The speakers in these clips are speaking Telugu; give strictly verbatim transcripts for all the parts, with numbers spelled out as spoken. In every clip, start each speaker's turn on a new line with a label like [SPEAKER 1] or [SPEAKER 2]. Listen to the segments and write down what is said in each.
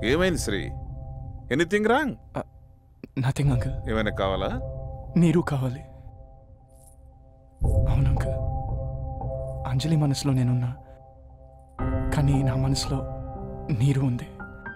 [SPEAKER 1] ఏమైంది Sri? Anything wrong?
[SPEAKER 2] Nothing uncle.
[SPEAKER 1] ఏమైనా కావాలా?
[SPEAKER 2] నీరు కావాలి. అవును అంకుల్, అంజలి మనసులో నేనున్నా, కానీ నా మనసులో నీరు ఉంది.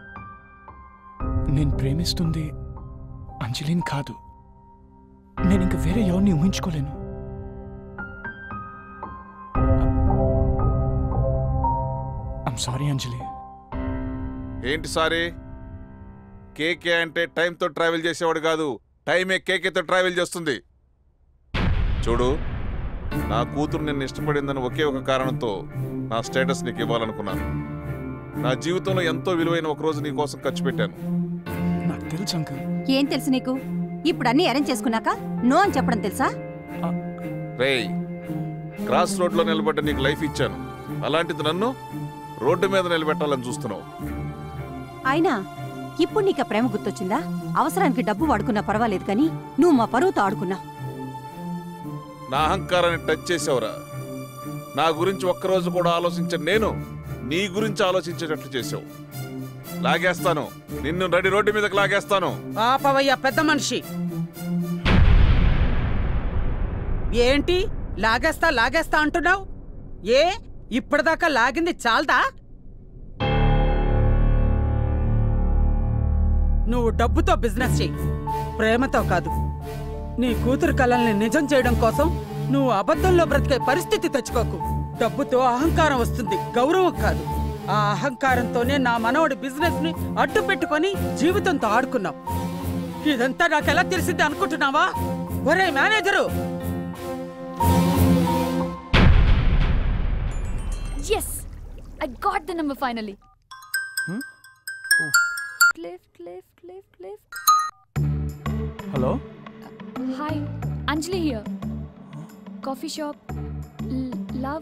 [SPEAKER 2] నేను ప్రేమిస్తుంది అంజలిని కాదు. నేను ఇంక వేరే ఎవరిని ఊహించుకోలేను. ఐమ్ సారీ అంజలి.
[SPEAKER 1] ఏంటి సారీ? కేకే అంటే టైంతో ట్రావెల్ చేసేవాడు కాదు, టైమే కేకేతో ట్రావెల్ చేస్తుంది. చూడు, నా కూతురు నిన్ను ఇష్టపడిందని ఒకే ఒక కారణంతో నా స్టేటస్ నీకు ఇవ్వాలనుకున్నాను. నా జీవితంలో ఎంతో విలువైన ఒక రోజు నీ కోసం ఖర్చు పెట్టాను.
[SPEAKER 2] నాకు తెలుసు అంకుల్.
[SPEAKER 3] ఏం తెలుసు నీకు? ఇప్పుడు అన్ని అరేంజ్ చేసుకున్నాక నో అని చెప్పడం తెలుసా?
[SPEAKER 1] రేయ్, క్రాస్ రోడ్లో నిలబడ్డ నీకు లైఫ్ ఇచ్చాను, అలాంటిది నన్ను రోడ్డు మీద నిలబెట్టాలని చూస్తున్నావు.
[SPEAKER 3] అయినా ఇప్పుడు నీకు ప్రేమ గుర్తొచ్చిందా? అవసరానికి డబ్బు వాడుకున్నా పర్వాలేదు, కానీ నువ్వు మా పరువుతో ఆడుకున్నావు.
[SPEAKER 1] నా అహంకారాన్ని టచ్ చేసావురా. నా గురించి ఒక్కరోజు కూడా ఆలోచించను నేను నీ గురించి ఆలోచించేటట్లు చేసావు. లాగేస్తాను నిన్ను, నడి రోడ్డు మీదకి లాగేస్తాను.
[SPEAKER 4] ఆపవయ్యా పెద్ద మనిషి. ఏంటి లాగేస్తా లాగేస్తా అంటున్నావు? ఏ ఇప్పటిదాకా లాగింది చాలదా? నువ్వు డబ్బుతో బిజినెస్ చెయ్యి, ప్రేమతో కాదు. నీ కూతురు కలల్ని నిజం చేయడం కోసం నువ్వు అబద్ధంలో బ్రతికే పరిస్థితి తెచ్చుకోకు. డబ్బుతో అహంకారం వస్తుంది, గౌరవం కాదు. ఆ అహంకారంతోనే నా మనవడి బిజినెస్ ని అడ్డు పెట్టుకొని జీవితంతో ఆడుకున్నావు. ఇదంతా నాకెలా తెలిసింది అనుకుంటున్నావా? ఒరే manager!
[SPEAKER 5] Yes, I got the number finally.
[SPEAKER 2] Hmm? Oh.
[SPEAKER 5] Left, left, left, left.
[SPEAKER 2] Hello?
[SPEAKER 5] Uh, hi, Anjali here. Coffee shop. L love.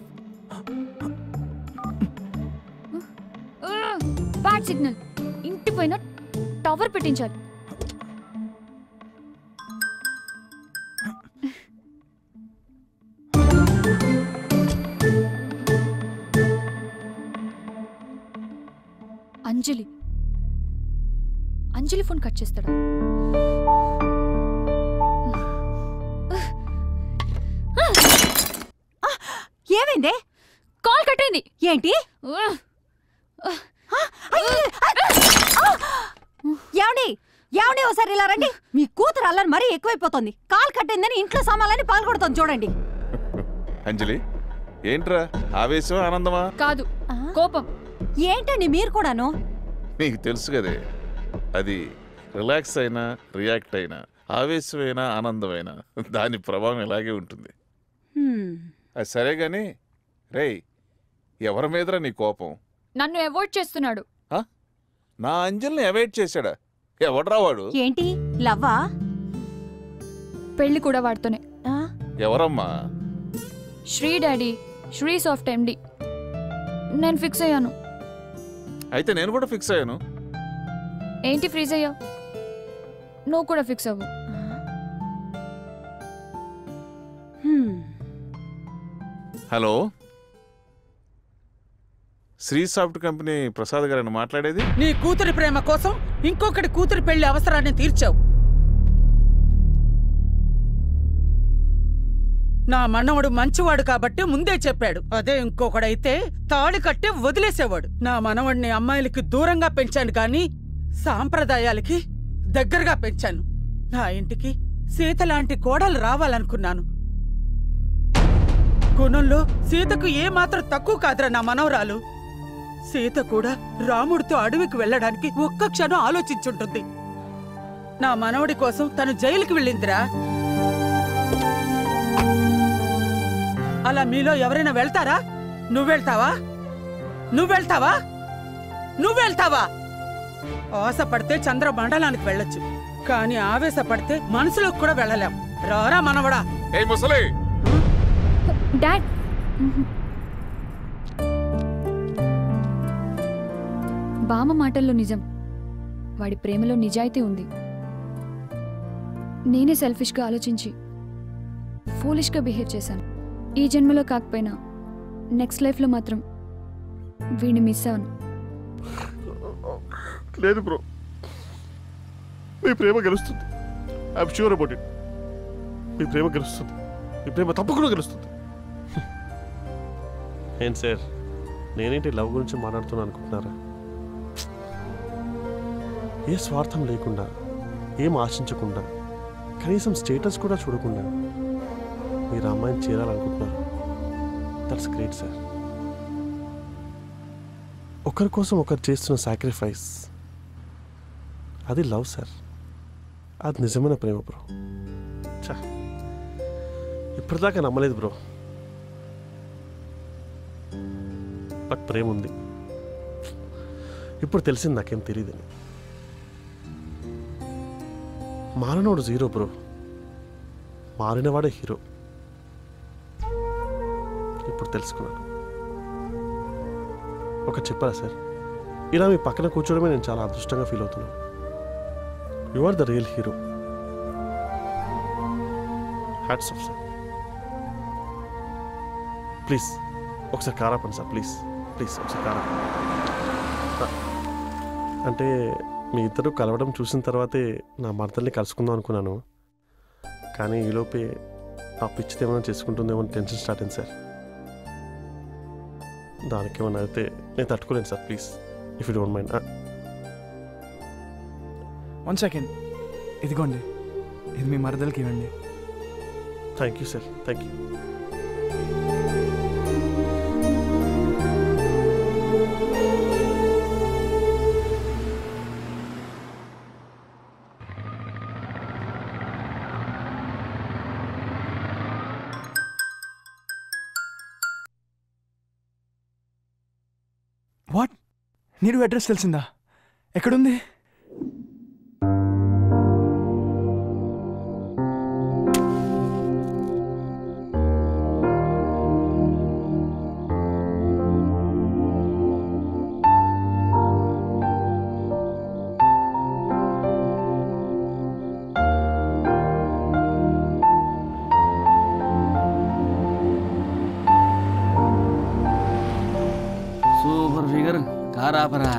[SPEAKER 5] uh, bad signal. ఇంటి పైన టవర్ పెట్టించాలి. అంజలి అంజలి ఫోన్ కట్ చేస్తాడా?
[SPEAKER 3] ఏమైందే?
[SPEAKER 5] కాల్ కట్ అయింది.
[SPEAKER 3] ఏంటి? ఏమండి ఏమండి ఒకసారి ఇలా రండి. మీ కూతురు అల్లరి మరీ ఎక్కువైపోతుంది. కాల్ కట్ అయిందని ఇంట్లో సామాన్లని పగలగొడుతోంది చూడండి.
[SPEAKER 1] అంజలి, ఏంట్రా ఆవేశం ఆనందమా?
[SPEAKER 5] కాదు, కోపం.
[SPEAKER 3] ఏంటండి మీరు కూడాను?
[SPEAKER 1] నీకు తెలుసు కదే, అది రిలాక్స్ అయినా రియాక్ట్ అయినా ఆవేశమైనా ఆనందమైనా దాని ప్రభావం ఇలాగే ఉంటుంది. అది సరే గాని రేయ్, ఎవరి మీదరా నీ కోపం?
[SPEAKER 5] నన్ను అవాయిడ్ చేస్తున్నాడు.
[SPEAKER 1] నా అంజలిని అవాయిడ్ చేశాడా? ఎవడ్రా వాడు?
[SPEAKER 3] ఏంటి లవ్వా?
[SPEAKER 5] పెళ్లి కూడా వాడుతూనే.
[SPEAKER 1] ఎవరమ్మా?
[SPEAKER 5] Sri daddy, Sri soft MD. నేను ఫిక్స్ అయ్యాను.
[SPEAKER 1] అయితే నేను కూడా ఫిక్స్ అయ్యాను.
[SPEAKER 5] ఏంటి ఫ్రీజ్ అయ్యావు? నువ్వు కూడా ఫిక్స్ అవ్వు.
[SPEAKER 1] Hello, Sri soft company Prasad గారిని మాట్లాడేది.
[SPEAKER 4] నీ కూతురి ప్రేమ కోసం ఇంకొకటి కూతురి పెళ్లి అవసరాన్ని తీర్చావు. నా మనవడు మంచివాడు కాబట్టి ముందే చెప్పాడు. అదే ఇంకొకడైతే తాళి కట్టి వదిలేసేవాడు. నా మనవడిని అమ్మాయిలకి దూరంగా పెంచాను కానీ సాంప్రదాయాలకి దగ్గరగా పెంచాను. నా ఇంటికి సీత లాంటి కోడలు రావాలనుకున్నాను. గుణంలో సీతకు ఏమాత్రం తక్కువ కాదురా నా మనవరాలు. సీత కూడా రాముడితో అడవికి వెళ్ళడానికి ఒక్క క్షణం ఆలోచించుంటుంది. నా మనవడి కోసం తను జైలుకి వెళ్ళిందిరా. అలా మీలో ఎవరైనా వెళ్తారా? నువ్వెళ్తావా? నువ్వెళ్తావా? నువ్వెళ్తావా? ఆశపడితే చంద్రమండలానికి వెళ్ళొచ్చు, కానీ ఆవేశపడితే మనసులోకి కూడా వెళ్ళలేం. రారా మనవడా.
[SPEAKER 5] డాడ్, బామ్మ మాటల్లో నిజం, వాడి ప్రేమలో నిజాయితీ ఉంది. నేనే సెల్ఫిష్గా ఆలోచించి ఫూలిష్గా బిహేవ్ చేశాను. ఈ జన్మలో కాకపోయినా నెక్స్ట్ లైఫ్లో మాత్రం వీడిని మిస్ అవ్వను.
[SPEAKER 6] లేదు బ్రో, మీ ప్రేమ గెలుస్తుంది. I'm sure about it. మీ ప్రేమ గెలుస్తుంది, మీ ప్రేమ తప్పకుండా గెలుస్తుంది. ఏం సార్, నేనేంటి లవ్ గురించి మాట్లాడుతున్నాను అనుకుంటున్నారా? ఏ స్వార్థం లేకుండా, ఏం ఆశించకుండా, కనీసం స్టేటస్ కూడా చూడకుండా మీరు అమ్మాయిని చేరాలనుకుంటున్నారు. That's great sir. ఒకరి కోసం ఒకరు చేస్తున్న సాక్రిఫైస్, అది లవ్ సార్. అది నిజమైన ప్రేమ బ్రో. చా, ఇప్పటిదాకా నమ్మలేదు బ్రో, బట్ ప్రేమ ఉంది. ఇప్పుడు తెలిసింది నాకేం తెలియదని. మారినోడు జీరో బ్రో, మారినవాడే హీరో. ఇప్పుడు తెలుసుకున్నాను. ఒక చెప్పారా సార్, ఇలా మీ పక్కన కూర్చోవడమే నేను చాలా అదృష్టంగా ఫీల్ అవుతున్నాను. You are the real hero. Hats off sir. Please ఒకసారి కారాపండి సార్, ప్లీజ్ ప్లీజ్ ఒకసారి కారాపండి. అంటే మీ ఇద్దరు కలవడం చూసిన తర్వాతే నా మరదల్ని కలుసుకుందాం అనుకున్నాను. కానీ ఈలోపే ఆ పిచ్చిది ఏమైనా చేసుకుంటుందేమో అని టెన్షన్ స్టార్ట్ అయింది సార్. దానికి ఏమన్నా అయితే నేను తట్టుకోలేను sir. Please if you don't mind.
[SPEAKER 2] One second, ఇదిగోండి, ఇది మీ మరదలకి ఇవ్వండి.
[SPEAKER 6] Thank you sir, thank you.
[SPEAKER 2] What? నీరు అడ్రస్ తెలిసిందా? ఎక్కడుంది?
[SPEAKER 7] సూపర్ ఫిగర్, కారాపరా.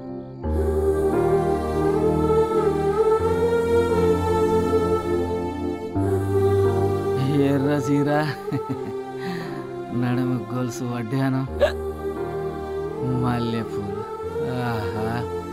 [SPEAKER 7] ఎర్ర చీర, నడుము గొలుసు వడ్డానం, మల్లెపూలు. ఆహా,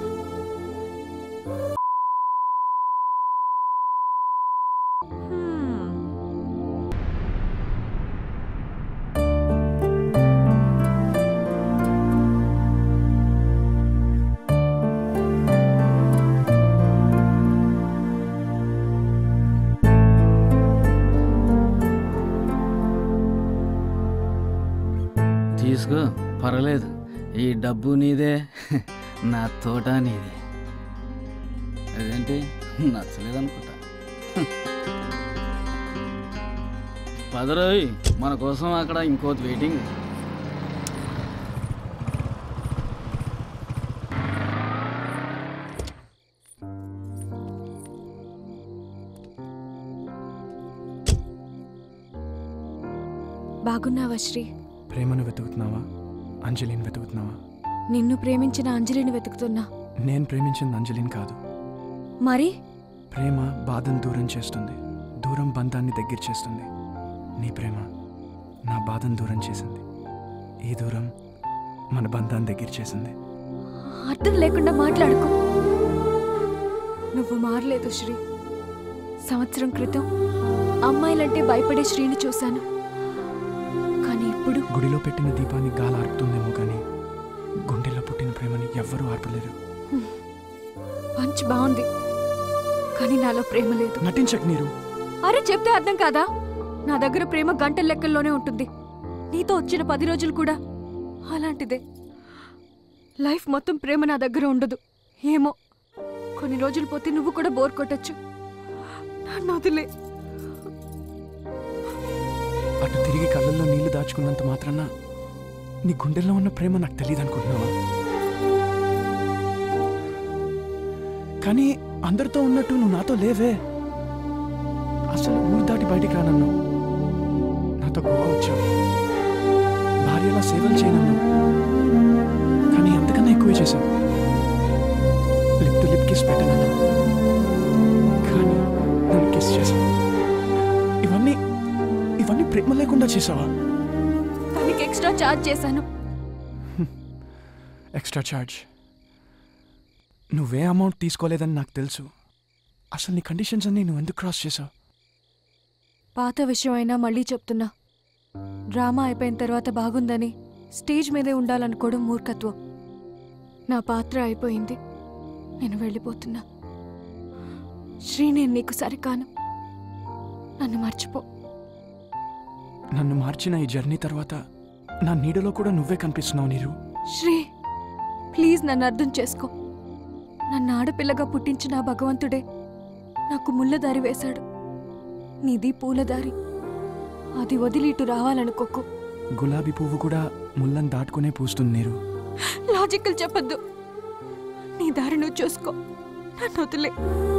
[SPEAKER 7] తీసుకో, పర్వాలేదు. ఈ డబ్బు నీదే, నా తోట నీదే. అదేంటి నచ్చలేదనుకుంటా. పదరోయ్, మన కోసం అక్కడ ఇంకోటి వెయిటింగ్.
[SPEAKER 8] బాగున్నావా శ్రీ?
[SPEAKER 2] ప్రేమను వెతుకుతున్నావా? అంజలిని వెతుకుతున్నావా?
[SPEAKER 8] నిన్ను ప్రేమించిన అంజలిని వెతుకుతున్నా.
[SPEAKER 2] నేను ప్రేమించింది అంజలిని కాదు.
[SPEAKER 8] మరి
[SPEAKER 2] ప్రేమ బాధను దూరం చేస్తుంది, దూరం బంధాన్ని దగ్గర చేస్తుంది. నీ ప్రేమ నా బాధను దూరం చేసింది, ఈ దూరం మన బంధాన్ని దగ్గర చేసింది.
[SPEAKER 8] అర్థం లేకుండా మాట్లాడుకో. నువ్వు మారలేదు శ్రీ. సంవత్సరం క్రితం అమ్మాయిలంటే భయపడే శ్రీని చూశాను, కానీ ఇప్పుడు
[SPEAKER 2] గుడిలో పెట్టిన దీపాన్ని గాలి ఆర్పుతుందేమో కానీ గుండెల్లో పుట్టిన ప్రేమని ఎవ్వరూ ఆర్పలేరు.
[SPEAKER 8] పంచ్ బాగుంది, కానీ నాలో ప్రేమ లేదు.
[SPEAKER 2] నటించకు నీరు.
[SPEAKER 8] అరే చెప్తే అర్థం కాదా? నా దగ్గర ప్రేమ గంటల లెక్కల్లోనే ఉంటుంది. నీతో వచ్చిన పది రోజులు కూడా అలాంటిదే. లైఫ్ మొత్తం ప్రేమ నా దగ్గర ఉండదు. ఏమో, కొన్ని రోజులు పోతే నువ్వు కూడా బోర్ కొట్టచ్చు. నన్ను వదిలే.
[SPEAKER 2] అటు తిరిగి కళ్ళల్లో నీళ్లు దాచుకున్నంత మాత్రాన నీ గుండెల్లో ఉన్న ప్రేమ నాకు తెలియదు అనుకుంటున్నావా? కానీ అందరితో ఉన్నట్టు నువ్వు నాతో లేవే. అసలు ఊరు దాటి బయటికి రానన్నావు, నాతో గోవా వచ్చావు, భార్యలా సేవలు చేయనన్నావు, కానీ అంతకన్నా ఎక్కువే చేశావు. కిస్ పెట్టనన్నా, కానీ నన్ను కిస్ చేశావు. ఇవన్నీ ఇవన్నీ ప్రేమ లేకుండా చేసావా?
[SPEAKER 8] దానికి ఎక్స్ట్రా ఛార్జ్ చేశాను.
[SPEAKER 2] Extra charge? నువ్వే అమౌంట్ తీసుకోలేదని నాకు తెలుసు. అసలు నీ కండిషన్స్ అన్నీ నువ్వు ఎందుకు క్రాస్ చేసావు?
[SPEAKER 8] పాత విషయం అయినా మళ్ళీ చెప్తున్నా, డ్రామా అయిపోయిన తర్వాత బాగుందని స్టేజ్ మీదే ఉండాలనుకోవడం మూర్ఖత్వం. నా పాత్ర అయిపోయింది, నేను వెళ్ళిపోతున్నా. శ్రీ, నేను నీకు సరికాను, నన్ను మర్చిపో.
[SPEAKER 2] నన్ను మార్చిన ఈ జర్నీ తర్వాత నా నీడలో కూడా నువ్వే కనిపిస్తున్నావు నీరు.
[SPEAKER 8] శ్రీ, ప్లీజ్ నన్ను అర్థం చేసుకో. నన్ను ఆడపిల్లగా పుట్టించిన ఆ భగవంతుడే నాకు ముళ్ళదారి వేశాడు. నీది పూలదారి, అది వదిలి ఇటు రావాలనుకోకు.
[SPEAKER 2] గులాబీ పువ్వు కూడా ముళ్ళని దాటుకునే పూస్తుంది నీరు.
[SPEAKER 8] లాజికల్ చెప్పొద్దు, నీ దారి నువ్వు చూసుకో, నన్ను వదిలే.